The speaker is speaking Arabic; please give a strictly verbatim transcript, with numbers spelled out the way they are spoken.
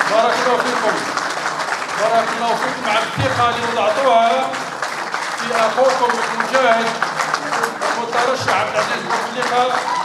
بارك الله فيكم. بارك الله فيكم على الثقة اللي وضعتوها في أخوكم المجاهد المترشح عبد العزيز بوتفليقة.